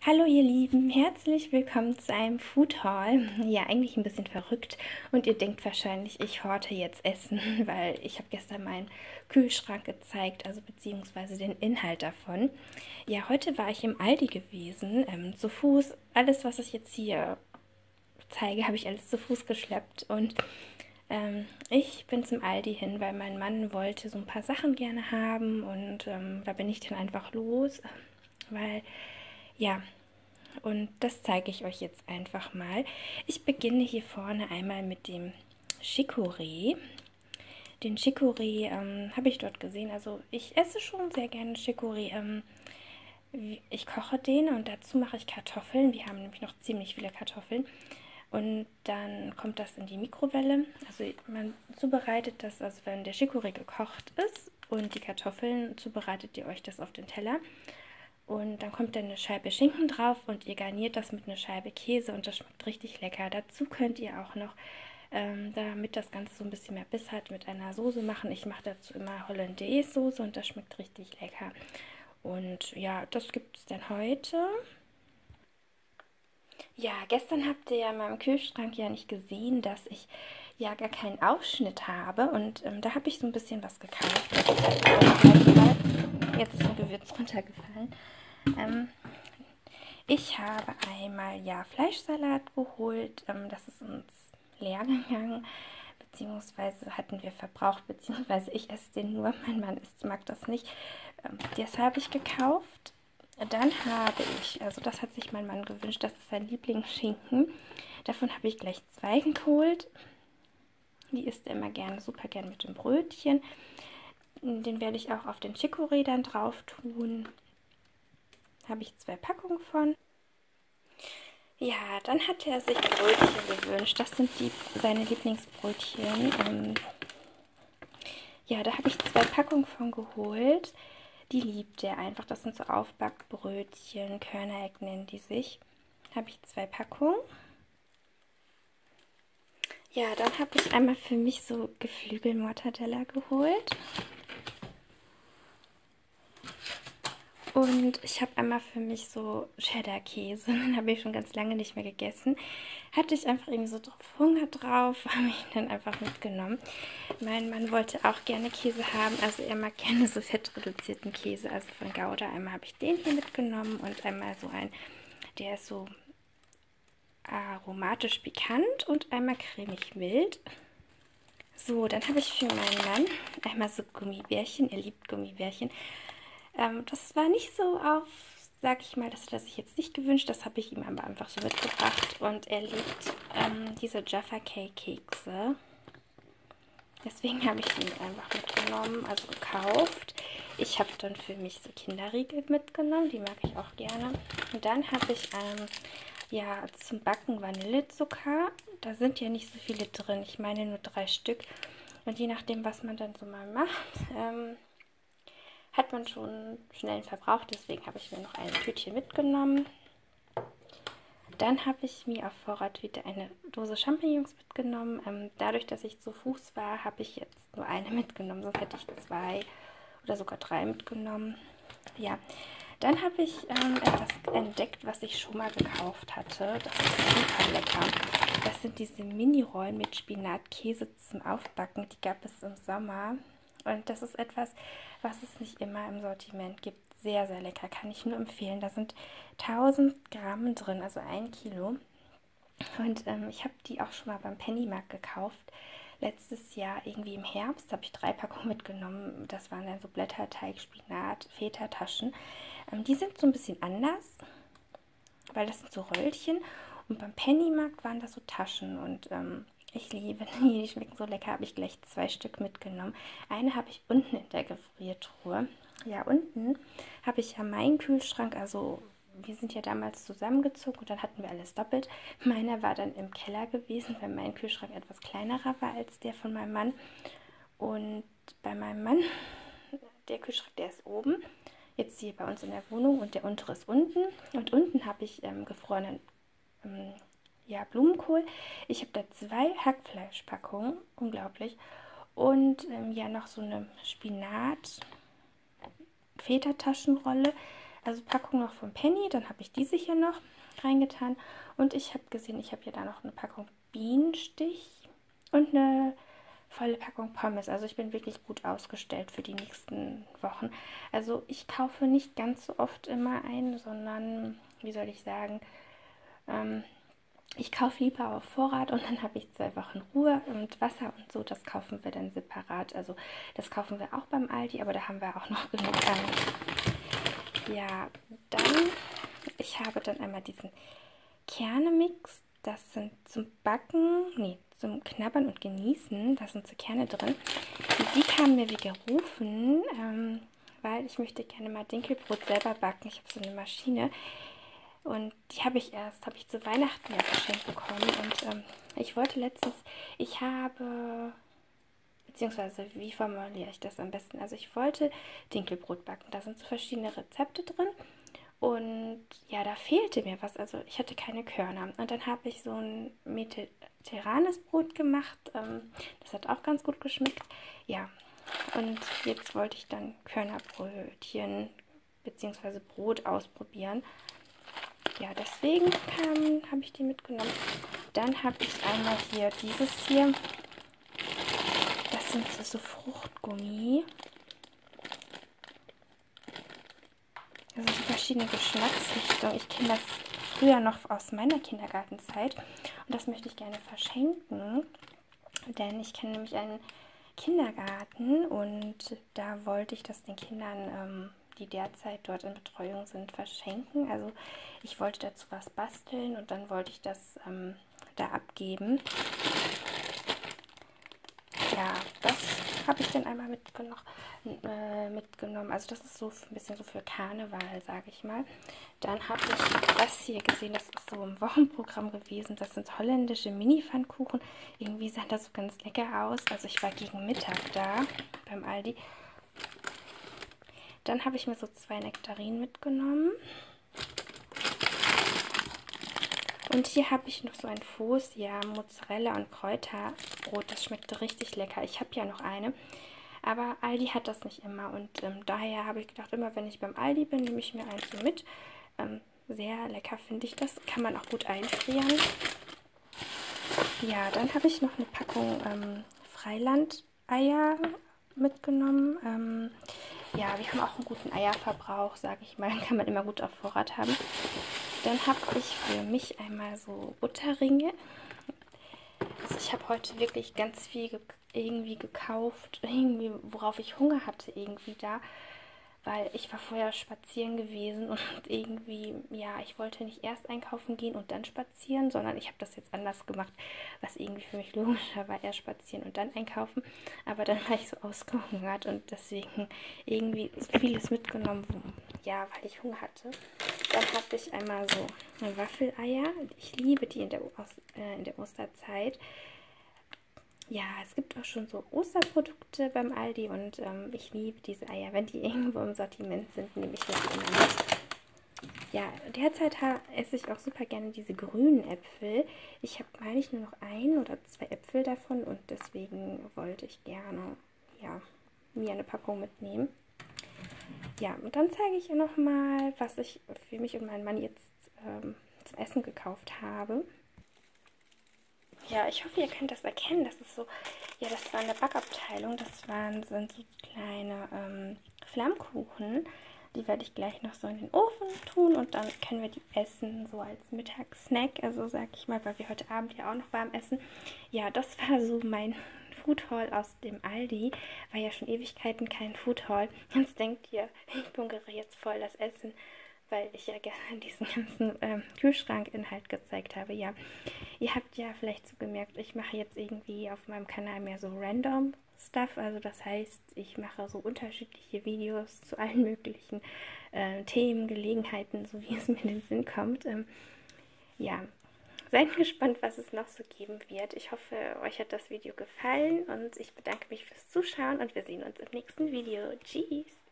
Hallo ihr Lieben, herzlich willkommen zu einem Food Haul. Ja, eigentlich ein bisschen verrückt und ihr denkt wahrscheinlich, ich horte jetzt Essen, weil ich habe gestern meinen Kühlschrank gezeigt, also beziehungsweise den Inhalt davon. Ja, heute war ich im Aldi gewesen, zu Fuß. Alles, was ich jetzt hier zeige, habe ich alles zu Fuß geschleppt und ich bin zum Aldi hin, weil mein Mann wollte so ein paar Sachen gerne haben und da bin ich dann einfach los, weil ja, und das zeige ich euch jetzt einfach mal. Ich beginne hier vorne einmal mit dem Chicorée. Den Chicorée habe ich dort gesehen. Also ich esse schon sehr gerne Chicorée. Ich koche den und dazu mache ich Kartoffeln. Wir haben nämlich noch ziemlich viele Kartoffeln. Und dann kommt das in die Mikrowelle. Also man zubereitet das, also wenn der Chicorée gekocht ist und die Kartoffeln, zubereitet ihr euch das auf den Teller. Und dann kommt dann eine Scheibe Schinken drauf und ihr garniert das mit einer Scheibe Käse und das schmeckt richtig lecker. Dazu könnt ihr auch noch, damit das Ganze so ein bisschen mehr Biss hat, mit einer Soße machen. Ich mache dazu immer Hollandaise-Soße und das schmeckt richtig lecker. Und ja, das gibt es dann heute. Ja, gestern habt ihr ja in meinem Kühlschrank ja nicht gesehen, dass ich ja gar keinen Aufschnitt habe. Und da habe ich so ein bisschen was gekauft. Jetzt ist ein Gewürz runtergefallen. Ich habe einmal ja Fleischsalat geholt. Das ist uns leer gegangen. Beziehungsweise hatten wir verbraucht. Beziehungsweise ich esse den nur. Mein Mann mag das nicht. Das habe ich gekauft. Dann habe ich, also das hat sich mein Mann gewünscht, das ist sein Lieblingsschinken. Davon habe ich gleich 2 geholt. Die isst er immer gerne, super gern mit dem Brötchen. Den werde ich auch auf den Chicorée dann drauf tun. Habe ich 2 Packungen von. Ja, dann hat er sich Brötchen gewünscht. Das sind seine Lieblingsbrötchen. Ja, da habe ich 2 Packungen von geholt. Die liebt er einfach. Das sind so Aufbackbrötchen, Körnereck nennen die sich. Habe ich 2 Packungen. Ja, dann habe ich einmal für mich so Geflügelmortadella geholt. Und ich habe einmal für mich so Cheddar-Käse. Den habe ich schon ganz lange nicht mehr gegessen. Hatte ich einfach irgendwie so Hunger drauf, habe ich dann einfach mitgenommen. Mein Mann wollte auch gerne Käse haben. Also er mag gerne so fettreduzierten Käse. Also von Gouda. Einmal habe ich den hier mitgenommen und einmal so ein, der ist so aromatisch pikant und einmal cremig mild. So, dann habe ich für meinen Mann einmal so Gummibärchen. Er liebt Gummibärchen. Das war nicht so auf, sag ich mal, dass er das sich jetzt nicht gewünscht. Das habe ich ihm aber einfach so mitgebracht. Und er liebt diese Jaffa Cake Kekse. Deswegen habe ich ihn einfach mitgenommen, also gekauft. Ich habe dann für mich so Kinderriegel mitgenommen, die mag ich auch gerne. Und dann habe ich ja zum Backen Vanillezucker. Da sind ja nicht so viele drin, ich meine nur 3 Stück. Und je nachdem, was man dann so mal macht, hat man schon schnell verbraucht. Deswegen habe ich mir noch ein Tütchen mitgenommen. Dann habe ich mir auf Vorrat wieder eine Dose Champignons mitgenommen. Dadurch, dass ich zu Fuß war, habe ich jetzt nur eine mitgenommen. Sonst hätte ich 2 oder sogar 3 mitgenommen. Ja, dann habe ich etwas entdeckt, was ich schon mal gekauft hatte. Das ist super lecker. Das sind diese Mini-Rollen mit Spinatkäse zum Aufbacken. Die gab es im Sommer. Und das ist etwas, was es nicht immer im Sortiment gibt. Sehr, sehr lecker, kann ich nur empfehlen. Da sind 1000 Gramm drin, also 1 Kilo. Und ich habe die auch schon mal beim Pennymarkt gekauft. Letztes Jahr, irgendwie im Herbst, habe ich 3 Packungen mitgenommen. Das waren dann so Blätterteig, Spinat, Feta-Taschen. Die sind so ein bisschen anders, weil das sind so Röllchen. Und beim Pennymarkt waren das so Taschen. Und ich liebe die, die schmecken so lecker, habe ich gleich 2 Stück mitgenommen. Eine habe ich unten in der Gefriertruhe. Ja, unten habe ich ja meinen Kühlschrank, also wir sind ja damals zusammengezogen und dann hatten wir alles doppelt. Meiner war dann im Keller gewesen, weil mein Kühlschrank etwas kleinerer war als der von meinem Mann. Und bei meinem Mann, der Kühlschrank, der ist oben, jetzt hier bei uns in der Wohnung und der untere ist unten. Und unten habe ich gefrorenen ja, Blumenkohl. Ich habe da 2 Hackfleischpackungen, unglaublich. Und ja, noch so eine Spinat-Feta-Taschenrolle. also Packung noch von Penny, dann habe ich diese hier noch reingetan. Und ich habe gesehen, ich habe hier da noch eine Packung Bienenstich und eine volle Packung Pommes. Also ich bin wirklich gut ausgestellt für die nächsten Wochen. Also ich kaufe nicht ganz so oft immer ein, sondern, wie soll ich sagen, ich kaufe lieber auf Vorrat und dann habe ich 2 Wochen Ruhe, und Wasser und so, das kaufen wir dann separat. Also das kaufen wir auch beim Aldi, aber da haben wir auch noch genug an. Ja, dann, ich habe dann einmal diesen Kernemix. Das sind zum Backen, nee, zum Knabbern und Genießen. Da sind so Kerne drin. Und die kamen mir wie gerufen, weil ich möchte gerne mal Dinkelbrot selber backen. Ich habe so eine Maschine. Und die habe ich zu Weihnachten ja geschenkt bekommen. Und ich wollte letztens, beziehungsweise wie formuliere ich das am besten? Also ich wollte Dinkelbrot backen. Da sind so verschiedene Rezepte drin. Und ja, da fehlte mir was. Also ich hatte keine Körner. Und dann habe ich so ein mediterranes Brot gemacht. Das hat auch ganz gut geschmeckt. Ja, und jetzt wollte ich dann Körnerbrötchen bzw. Brot ausprobieren. Ja, deswegen habe ich die mitgenommen. Dann habe ich einmal hier dieses hier. Das sind so Fruchtgummi. Also so verschiedene Geschmacksrichtungen. Ich kenne das früher noch aus meiner Kindergartenzeit. Und das möchte ich gerne verschenken. Denn ich kenne nämlich einen Kindergarten und da wollte ich das den Kindern, die derzeit dort in Betreuung sind, verschenken. Also ich wollte dazu was basteln und dann wollte ich das da abgeben. Ja, das habe ich dann einmal mitgenommen. Also das ist so ein bisschen so für Karneval, sage ich mal. Dann habe ich das hier gesehen, das ist so im Wochenprogramm gewesen. Das sind holländische Mini-Pfannkuchen. Irgendwie sah das so ganz lecker aus. Also ich war gegen Mittag da beim Aldi. Dann habe ich mir so 2 Nektarinen mitgenommen. Und hier habe ich noch so ein Fosja, Mozzarella und Kräuterbrot. Das schmeckte richtig lecker. Ich habe ja noch eine, aber Aldi hat das nicht immer. Und daher habe ich gedacht, immer wenn ich beim Aldi bin, nehme ich mir eins so mit. Sehr lecker finde ich das. Kann man auch gut einfrieren. Ja, dann habe ich noch eine Packung Freiland-Eier mitgenommen. Ja, wir haben auch einen guten Eierverbrauch, sage ich mal. Kann man immer gut auf Vorrat haben. Dann habe ich für mich einmal so Butterringe. Also ich habe heute wirklich ganz viel irgendwie gekauft, irgendwie worauf ich Hunger hatte irgendwie da, weil ich war vorher spazieren gewesen und irgendwie, ja, ich wollte nicht erst einkaufen gehen und dann spazieren, sondern ich habe das jetzt anders gemacht, was irgendwie für mich logischer war, erst spazieren und dann einkaufen. Aber dann war ich so ausgehungert und deswegen irgendwie so vieles mitgenommen, ja, weil ich Hunger hatte. Dann habe ich einmal so eine Waffeleier. Ich liebe die in der Osterzeit. Ja, es gibt auch schon so Osterprodukte beim Aldi und ich liebe diese Eier. Wenn die irgendwo im Sortiment sind, nehme ich das immer mit. Ja, derzeit esse ich auch super gerne diese grünen Äpfel. Ich habe eigentlich nur noch 1 oder 2 Äpfel davon und deswegen wollte ich gerne, ja, mir eine Packung mitnehmen. Ja, und dann zeige ich ihr nochmal, was ich für mich und meinen Mann jetzt zum Essen gekauft habe. Ja, ich hoffe, ihr könnt das erkennen. Das ist so, ja, das war eine Backabteilung. Sind so kleine Flammkuchen. Die werde ich gleich noch so in den Ofen tun und dann können wir die essen, so als Mittagssnack. Also sag ich mal, weil wir heute Abend ja auch noch warm essen. Ja, das war so mein Food Haul aus dem Aldi. War ja schon Ewigkeiten kein Food Haul. Jetzt denkt ihr, ich bunkere jetzt voll das Essen, weil ich ja gerne diesen ganzen Kühlschrankinhalt gezeigt habe. Ja, ihr habt ja vielleicht so gemerkt, ich mache jetzt irgendwie auf meinem Kanal mehr so random Stuff. Also das heißt, ich mache so unterschiedliche Videos zu allen möglichen Themen, Gelegenheiten, so wie es mir in den Sinn kommt. Ja, seid gespannt, was es noch so geben wird. Ich hoffe, euch hat das Video gefallen und ich bedanke mich fürs Zuschauen und wir sehen uns im nächsten Video. Tschüss!